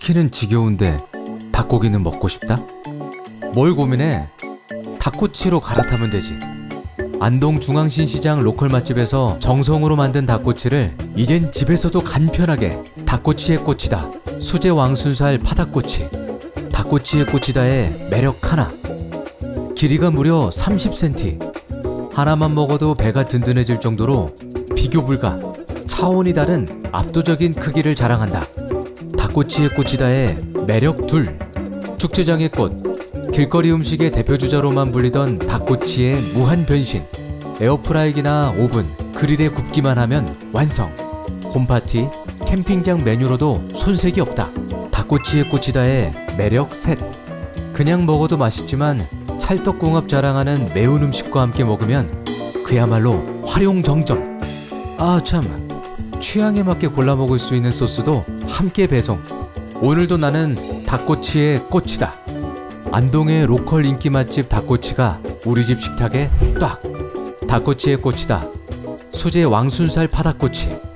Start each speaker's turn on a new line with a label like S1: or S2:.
S1: 치킨은 지겨운데 닭고기는 먹고 싶다? 뭘 고민해? 닭꼬치로 갈아타면 되지. 안동 중앙신시장 로컬 맛집에서 정성으로 만든 닭꼬치를 이젠 집에서도 간편하게 닭꼬치에 꽂히다. 수제 왕순살 파닭꼬치. 닭꼬치에 꽂히다의 매력 하나. 길이가 무려 30cm. 하나만 먹어도 배가 든든해질 정도로 비교 불가, 차원이 다른 압도적인 크기를 자랑한다. 닭꼬치에 꽂히다의 매력 둘. 축제장의 꽃, 길거리 음식의 대표주자로만 불리던 닭꼬치의 무한 변신. 에어프라이기나 오븐, 그릴에 굽기만 하면 완성. 홈파티, 캠핑장 메뉴로도 손색이 없다. 닭꼬치에 꽂히다의 매력 셋. 그냥 먹어도 맛있지만 찰떡궁합 자랑하는 매운 음식과 함께 먹으면 그야말로 활용정점. 아 참, 취향에 맞게 골라 먹을 수 있는 소스도 함께 배송. 오늘도 나는 닭꼬치에 꽂히다. 안동의 로컬 인기 맛집 닭꼬치가 우리 집 식탁에 딱. 닭꼬치에 꽂히다. 수제 왕순살 파닭꼬치.